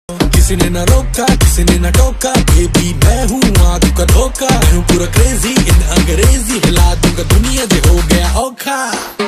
किसी ने ना रोका, किसी ने ना टोका, बेबी मैं हूँ आग का धोखा। मैं हूँ पूरा क्रेजी इन अंग्रेजी, हिला दूंगा दुनिया जो हो गया औखा।